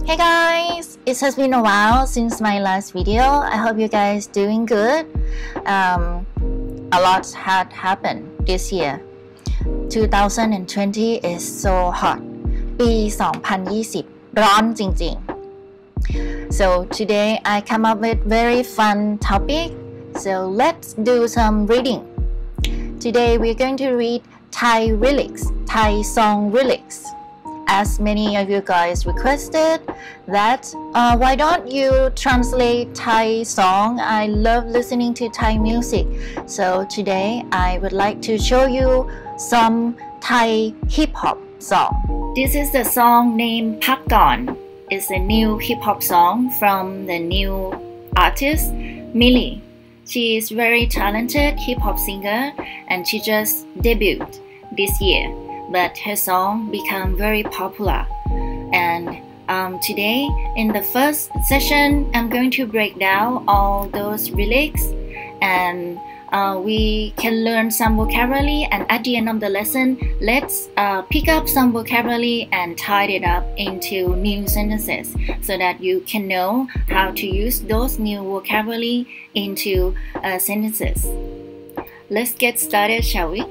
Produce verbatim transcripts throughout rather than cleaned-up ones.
Hey guys, it has been a while since my last video. I hope you guys doing good. Um, a lot had happened this year. two thousand twenty is so hot. ปี สองพันยี่สิบ ร้อนจริงๆ So today I come up with very fun topic. So let's do some reading. Today we're going to read Thai lyrics, Thai song lyrics.As many of you guys requested that uh, why don't you translate Thai song? I love listening to Thai music. So today I would like to show you some Thai hip hop song. This is the song named Pak Gon. It's a new hip hop song from the new artist Millie. She is very talented hip hop singer and she just debuted this year.But her song became very popular. And um, today, in the first session, I'm going to break down all those lyrics and uh, we can learn some vocabulary. And at the end of the lesson, let's uh, pick up some vocabulary and tie it up into new sentences so that you can know how to use those new vocabulary into uh, sentences. Let's get started, shall we?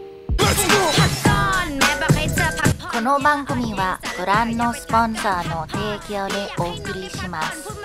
この番組はご覧のスポンサーの提供でお送りします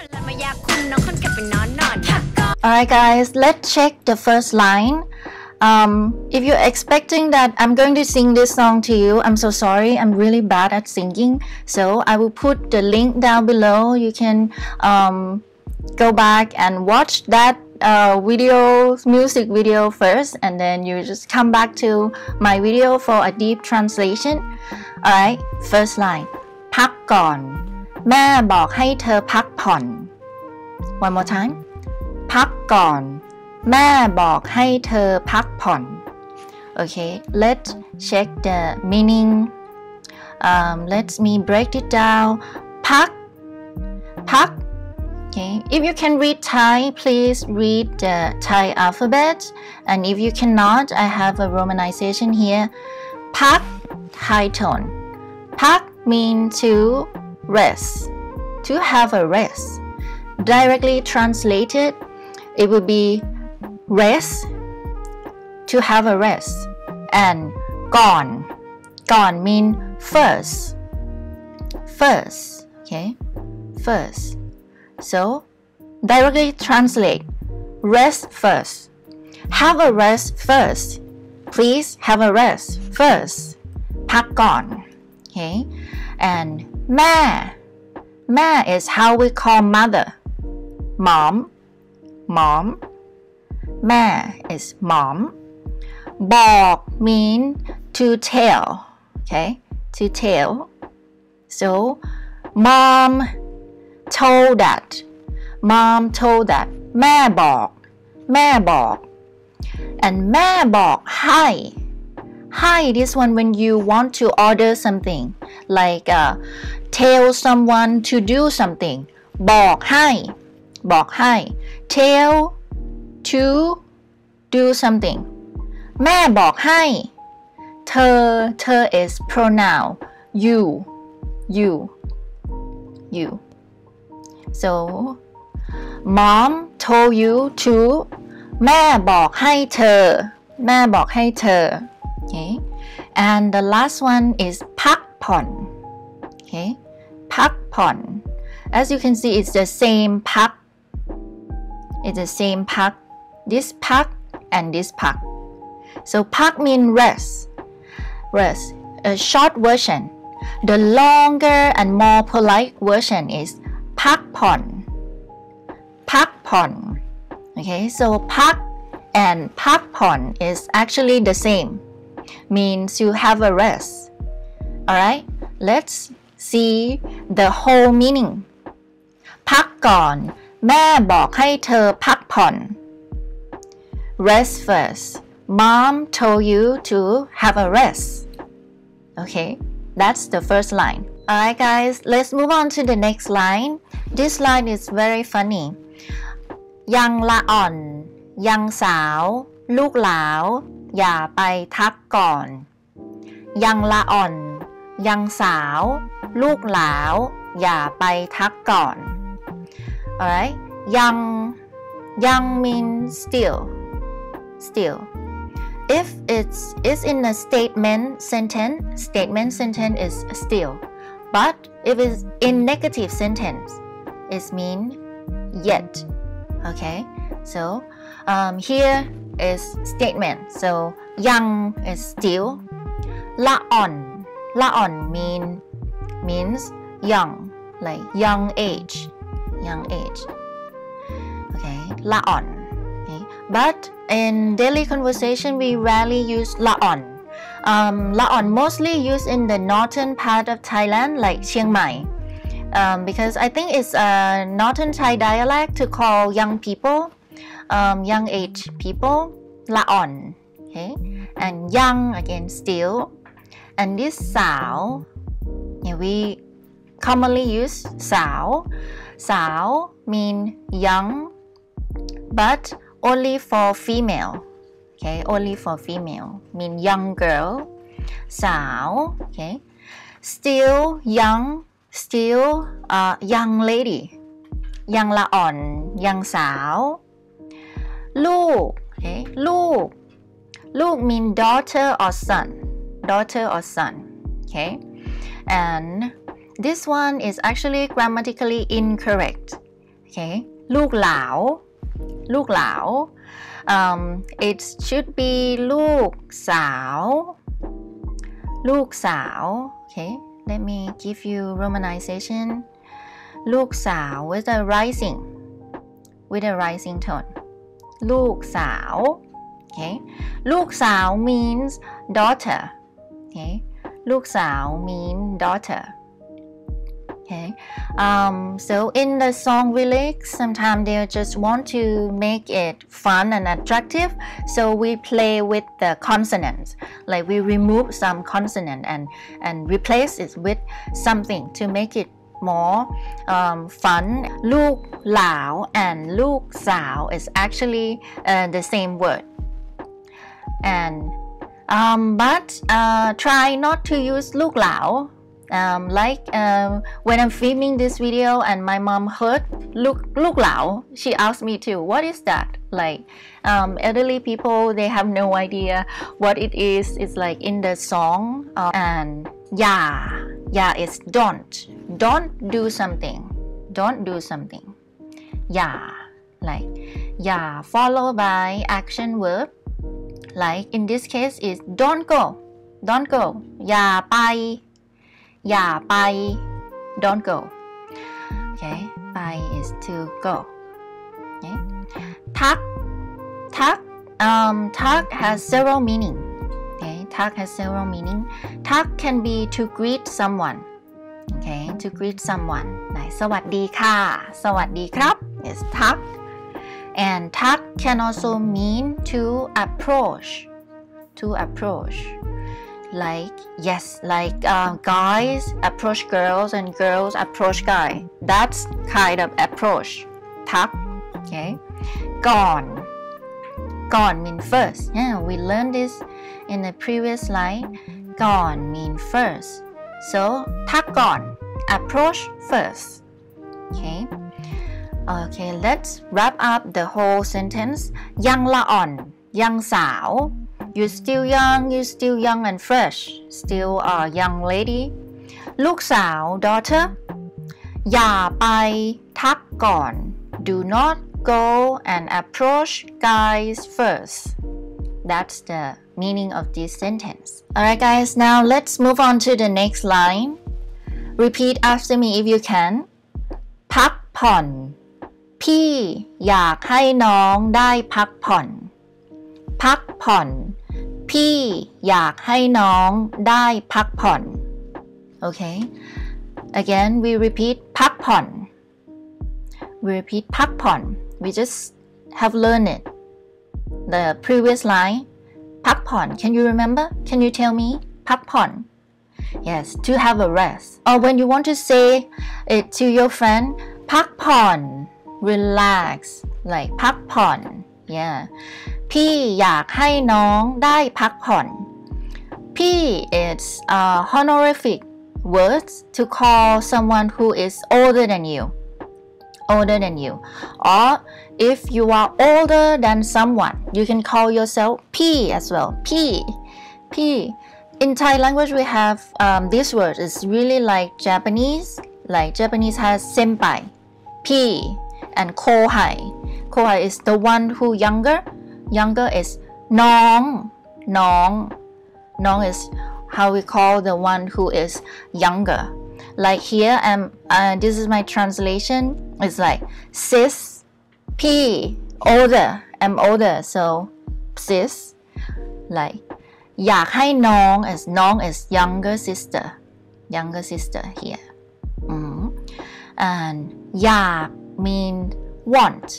。Alright guys, let's check the first line. Um, if you're expecting that I'm going to sing this song to you, I'm so sorry. I'm really bad at singing. So I will put the link down below. You can um, go back and watch that.Uh, video, music video first, and then you just come back to my video for a deep translation. Alright, first line. พักก่อนแม่บอกให้เธอพักผ่อน One more time. พักก่อนแม่บอกให้เธอพักผ่อน Okay, let's check the meaning. Um, let me break it down. พักพักOkay. If you can read Thai, please read the Thai alphabet. And if you cannot, I have a romanization here. Pak, high tone. Pak means to rest, to have a rest. Directly translated, it would be rest, to have a rest. And gone, gone means first, first, okay, first.So, directly translate, rest first. Have a rest first. Please have a rest first. พักก่อน Okay. And แม่ แม่ is how we call mother. Mom. Mom. แม่ is mom. บอก mean to tell. Okay. To tell. So, mom.told that mom told that แม่บอกแม่บอก and แม่บอกให้ ให้ this one when you want to order something like uh, tell someone to do something บอกให้บอกให้ tell to do something แม่บอกให้เธอเธอ is pronoun you you you So, mom told you to แม่บอกให้เธอแม่บอกให้เธอ Okay. And the last one is พักผ่อน Okay. พักผ่อน As you can see, it's the same พัก It's the same พัก This พัก and this พัก So พัก mean rest. Rest. A short version.The longer and more polite version is พักผ่อนพักผ่อน Okay, so พัก and พักผ่อน is actually the same. Means you have a rest. Alright, let's see the whole meaning. พักก่อนแม่บอกให้เธอพักผ่อน Rest first. Mom told you to have a rest. Okay.That's the first line. Alright guys, let's move on to the next line. This line is very funny. ยังละอ่อนยังสาวลูกหลาวอย่าไปทักก่อนยังละอ่อนยังสาวลูกหลาวอย่าไปทักก่อน alright ยังยัง means still still if it's is in a statement sentence statement sentence is still but if it's in negative sentence it mean yet okay so um, here is statement so ยัง is still ละอ่อนละอ่อน mean means young like young age young age okay ละอ่อน okay but in daily conversation we rarely use ละอ่อน um, ละอ่อน mostly used in the northern part of Thailand like Chiang Mai um, because I think it's a northern Thai dialect to call young people um, young age people ละอ่อน okay and young again still and this สาว yeah, we commonly use สาว สาว mean young but only for female okay only for female mean young girl สาว okay still young still uh, young lady ยังละอ่อน ยังสาว ลูก okay ลูก ลูก mean daughter or son daughter or son okay and this one is actually grammatically incorrect okay ลูกหลาว ลูกหลาว um, it should be ลูกสาว ลูกสาว okay let me give you romanization ลูกสาว with a rising with a rising tone ลูกสาว okay ลูกสาว means daughter okay ลูกสาว mean daughter okay um, so in the song lyrics sometimes they just want to make it fun and attractive so we play with the consonants like we remove some consonant and and replace it with something to make it more um, fun ลูกหลาว and ลูกสาว is actually uh, the same word and um, but uh, try not to use ลูกหลาวUm, like um, when I'm filming this video and my mom heard look look lao, she asked me too, what is that? Like um, elderly people, they have no idea what it is. It's like in the song uh, and yeah, yeah, it's don't, don't do something, don't do something. Yeah, like yeah, followed by action verb. Like in this case is don't go, don't go. Yeah, bye. อย่าไป don't go okay ไป is to go okay ทัก ทัก um, ทัก has several meaning okay ทัก has several meaning ทัก can be to greet someone okay to greet someone ไหนสวัสดีค่ะสวัสดีครับ is ทัก and ทัก can also mean to approach to approach like yes like uh, guys approach girls and girls approach guy that's kind of approach ทัก okay ก่อน ก่อน mean first yeah we learned this in the previous slide ก่อน mean first so ทักก่อน approach first okay okay let's wrap up the whole sentence ยังละอ่อน ยังสาว you still young you still young and fresh still a young lady ลูกสาว daughter อย่าไปทักก่อน do not go and approach guys first that's the meaning of this sentence alright guys now let's move on to the next line repeat after me if you can พักผ่อนพี่อยากให้น้องได้พักผ่อนพักผ่อนพี่อยากให้น้องได้พักผ่อน okay again we repeat พักผ่อน we repeat พักผ่อน we just have learned it the previous line พักผ่อน can you remember can you tell me พักผ่อน yes to have a rest or when you want to say it to your friend พักผ่อน relax like พักผ่อน yeah พี่อยากให้น้องได้พักผ่อนพี่ it's a honorific words to call someone who is older than you. Older than you. Or if you are older than someone, you can call yourself P as well. P. P. In Thai language, we have um, this word. It's really like Japanese. Like Japanese has senpai, P, and kohai. Kohai is the one who younger. Younger is nong. Nong. Nong is how we call the one who is younger. Like here, um, uh, this is my translation. It's like sis, P, older. I'm older, so sis. Like อยากให้น้อง as น้อง is younger sister. Younger sister here. Mm-hmm. And อยาก mean want.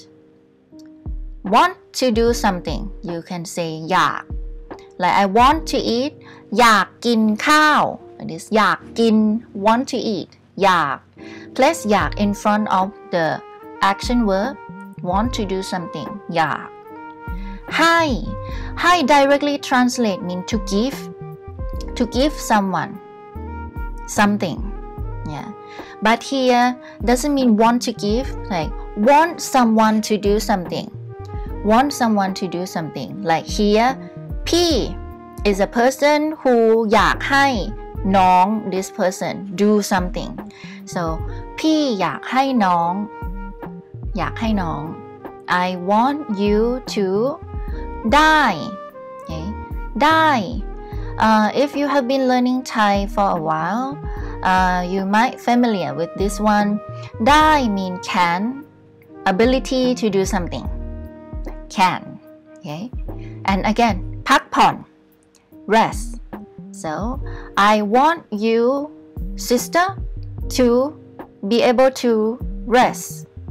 Want to do something. You can say อยาก Like I want to eat อยากกินข้าว It is อยากกิน want to eat อยาก Place อยาก in front of the action verb want to do something อยาก ให้ ให้ directly translate mean to give to give someone something yeah but here doesn't mean want to give like want someone to do something want someone to do something like here P is a person who อยากให้น้อง this person do something so พี่อยากให้น้องอยากให้น้อง I want you to ได้ okay ได้ uh, if you have been learning Thai for a while uh, you might familiar with this one ได้ mean can ability to do something can okay and again พักผ่อน rest so I want you sister to be able to rest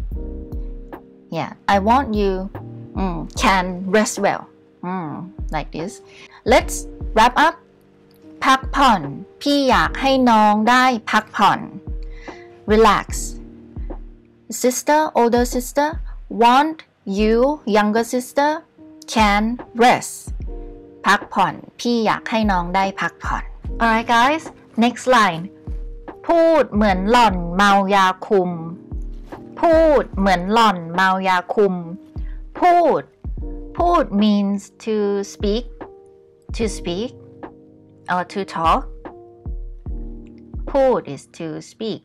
yeah I want you mm, can rest well mm, like this let's wrap up พักผ่อนพี่อยากให้น้องได้พักผ่อน relax sister older sister want you younger sister can rest พักผ่อนพี่อยากให้น้องได้พักผ่อน alright guys next line พูดเหมือนหล่อนเมายาคุมพูดเหมือนหล่อนเมายาคุมพูดพูด means to speak to speak or to talk พูด is to speak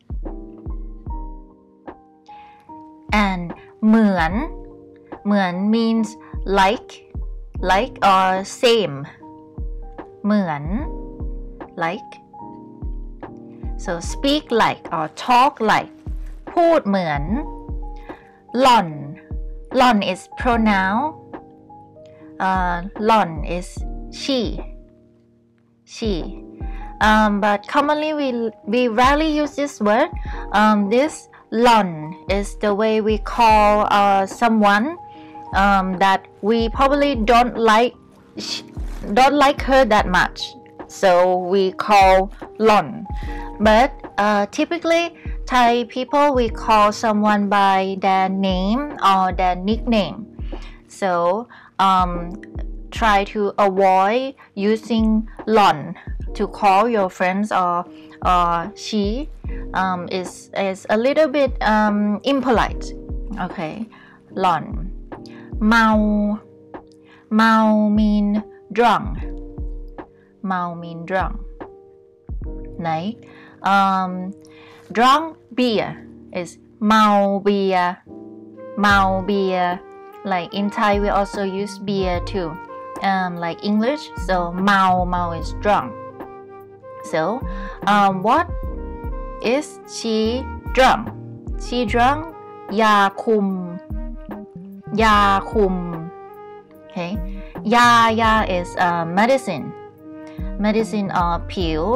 and เหมือนเหมือน means like like or same เหมือน like so speak like or talk like พูดเหมือนหล่อนหล่อน is pronoun uh, หล่อน is she she um, but commonly we we rarely use this word um, this หล่อน is the way we call uh, someone um, that we probably don't like don't like her that much so we call หล่อน but uh, typically Thai people we call someone by their name or their nickname so um, try to avoid using หล่อน to call your friends or or she um, is is a little bit um, impolite okay หล่อนเมาเมา mean drunk เมา mean drunk like um, drunk beer is เมาเบียร์เมาเบียร์ like in Thai we also use beer too um, like English so เมาเมา is drunk so um, what is she drunk she drunk ยาคุมยาคุม okay ยายา is uh, medicine medicine or pill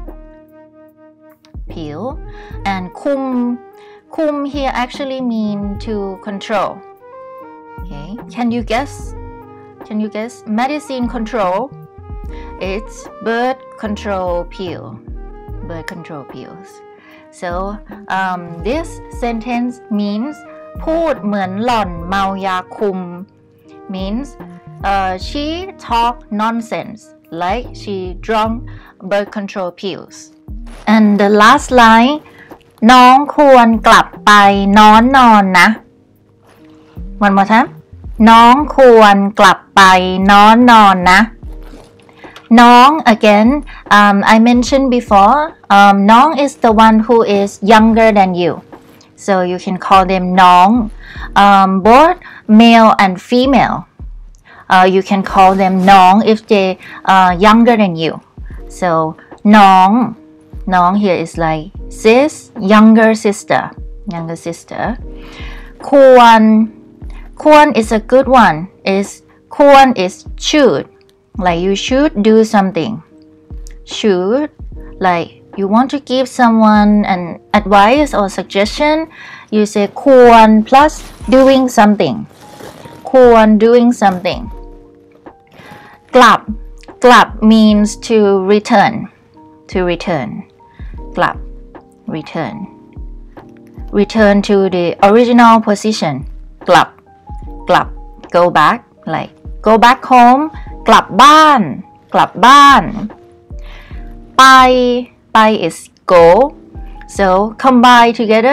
pill and คุมคุม here actually mean to control okay can you guess can you guess medicine control it's birth control pill birth control pills so um, this sentence means พูดเหมือนหล่อนเมายาคุม means uh, she talk nonsense like she drunk birth control pills and the last line น้องควรกลับไปนอนนอนนะ one more time น้องควรกลับไปนอนนอนนะ น้อง again um, I mentioned before um, น้อง is the one who is younger than you so you can call them น้อง um, both male and female uh, you can call them น้อง if they are younger than you so น้อง น้อง here is like sis younger sister younger sister ควร ควร is a good one is ควร is should like you should do something should like you want to give someone an advice or suggestion you say ควร plus doing something ควร doing something กลับ กลับ means to return to return กลับ return return to the original position กลับ กลับ go back like go back home กลับบ้าน กลับบ้าน ไป ไป is go so combine together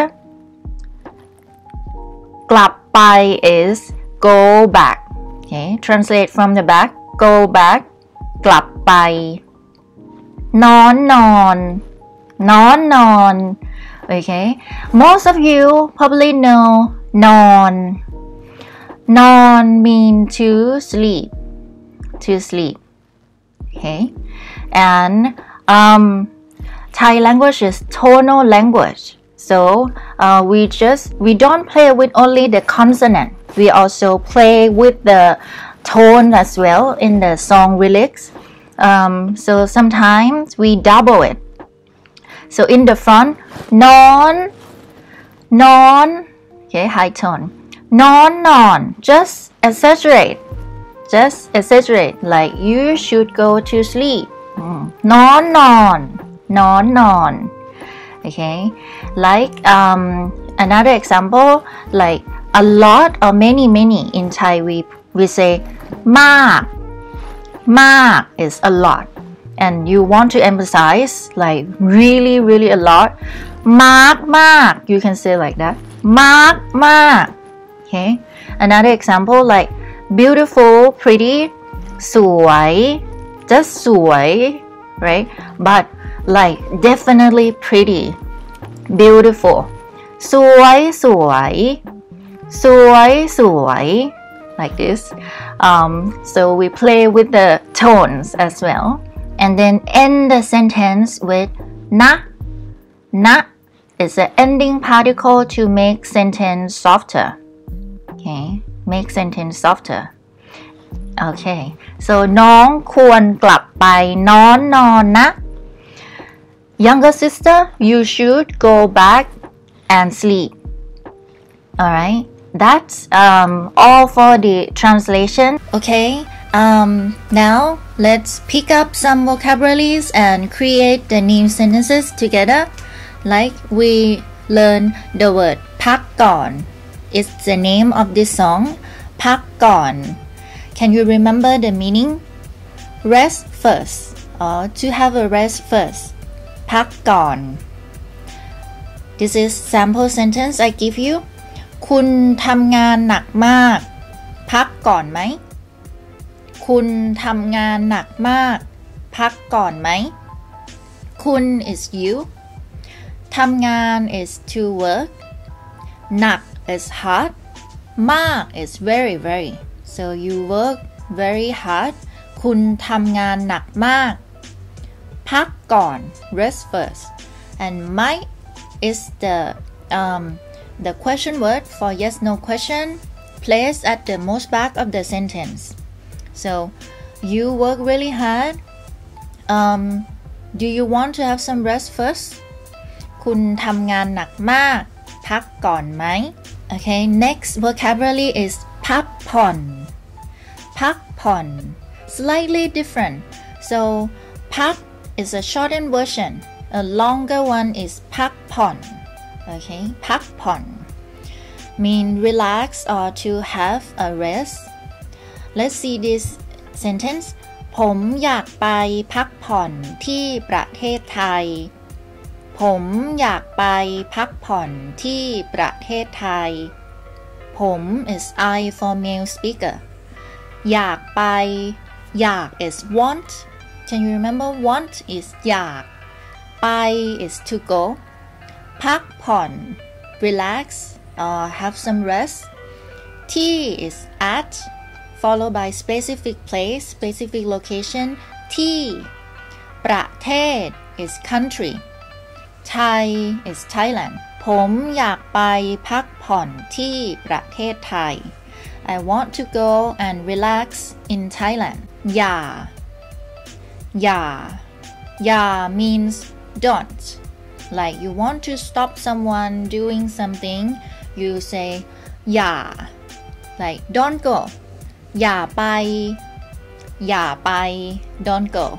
กลับไป is go back okay translate from the back go back กลับไป นอนนอนนอนนอน okay most of you probably know นอนนอน mean to sleep to sleep okay and um, Thai language is tonal language so uh, we just we don't play with only the consonant we also play with the tone as well in the song lyrics um, so sometimes we double it so in the front นอนนอน okay high tone นอนนอน just exaggerate just exaggerate like you should go to sleep นอนนอนนอนนอน okay like um, another example like a lot or many many in Thai we we say มากมาก is a lot and you want to emphasize like really really a lot มากมาก you can say like that มากมาก okay another example like beautiful pretty สวย just สวย right but like definitely pretty beautiful สวยสวยสวยสวย like this um, so we play with the tones as well and then end the sentence with นะ นะ is the ending particle to make sentence softer okay make sentence softer okay so น้องควรกลับไปนอนนอนนะ younger sister you should go back and sleep alright that's um, all for the translation okay um, now let's pick up some vocabularies and create the new sentences together like we learn the word พักก่อนIt's the name of this song พักก่อน Can you remember the meaning? Rest first or to have a rest first พักก่อน This is sample sentence I give you คุณทำงานหนักมากพักก่อนไหมคุณทำงานหนักมากพักก่อนไหมคุณ is you ทำงาน is to work หนักis hard มาก is very very so you work very hard คุณทำงานหนักมากพักก่อน rest first and might is the um, the question word for yes no question placed at the most back of the sentence so you work really hard um, do you want to have some rest first คุณทำงานหนักมากพักก่อนไหมOkay, next vocabulary is พักผ่อนพักผ่อน slightly different. So พัก is a shortened version. A longer one is พักผ่อน Okay, พักผ่อน mean relax or to have a rest. Let's see this sentence. ผมอยากไปพักผ่อนที่ประเทศไทยผมอยากไปพักผ่อนที่ประเทศไทยผม is I for male speaker อยากไปอยาก is want can you remember want is อยากไป is to go พักผ่อน relax or have some rest ที่ is at followed by specific place specific location ที่ประเทศ is country Thai is Thailand ผมอยากไปพักผ่อนที่ประเทศไทย I want to go and relax in Thailand อย่าอย่าอย่า means don't like you want to stop someone doing something you say อย่า like don't go อย่าไปอย่าไป don't go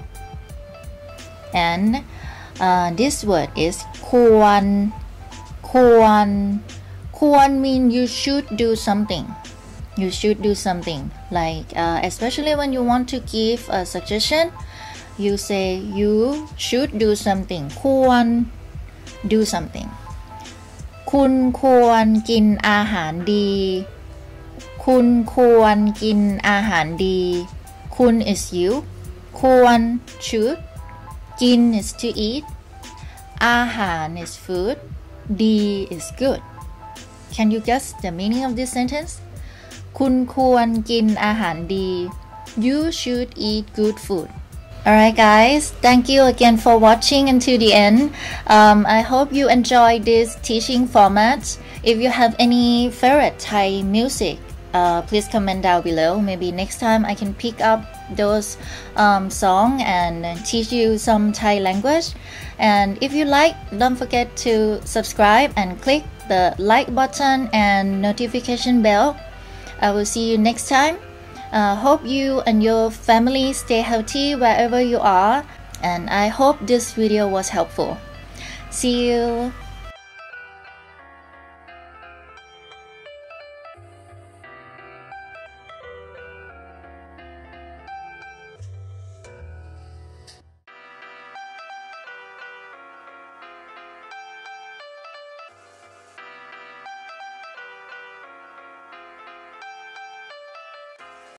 and uh, this word is ควรควรควร mean you should do something you should do something like uh, especially when you want to give a suggestion you say you should do something ควร do something คุณควรกินอาหารดีคุณควรกินอาหารดีคุณ is you ควร should กิน is to eat อาหาร is food ดี is good can you guess the meaning of this sentence คุณควรกินอาหารดี you should eat good food alright guys thank you again for watching until the end um, I hope you enjoyed this teaching format if you have any favorite Thai music uh, please comment down below maybe next time I can pick up those um, song and teach you some Thai language and if you like don't forget to subscribe and click the like button and notification bell I will see you next time uh, hope you and your family stay healthy wherever you are and I hope this video was helpful see you